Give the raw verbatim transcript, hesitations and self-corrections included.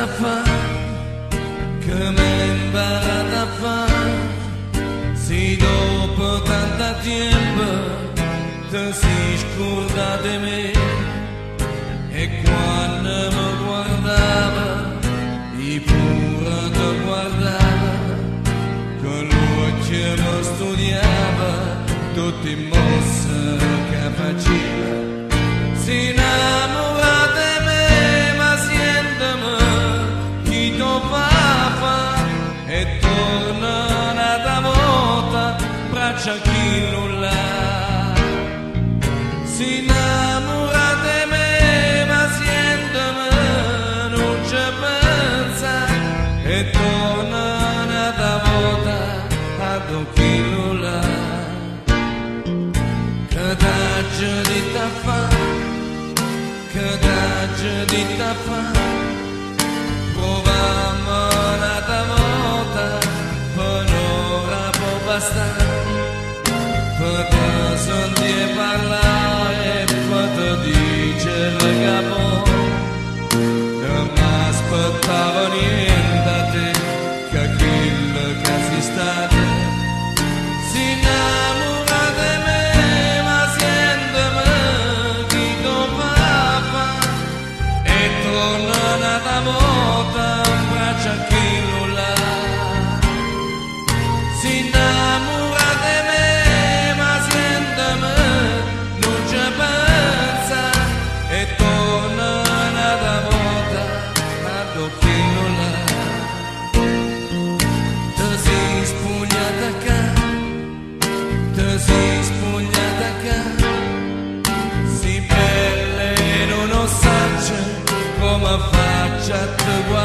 imparata a fare, che mi imparata a fare, se dopo tanto tempo ti sei scordata di me, e quando mi guardava, io pure ti guardava, con l'occhio mi studiava, tutte le mosse che faceva. Si innamora di me, ma sientami chi tu fa e torna un'altra volta, braccia chi nulla. Si innamora di me, ma sientami non ci pensa e torna un'altra volta a chi nulla. Che t'aggia di ta fa, che t'aggia di ta fa, proviamo un'altra volta, per ora può bastare, per te sentire parlare, per te dire che poi non mi aspettavo niente da te, che quello che sei stato. Si innamora di me, ma sientami chi tu fa, e torna un'altra volta, un braccio a chi nulla. Si innamora di me, ma sientami, non ci pensa, e torna un'altra volta, a chi nulla. Ti sei spogliata qua, ti sei spogliata qua, si bella e non saggio come faccio a te guardare.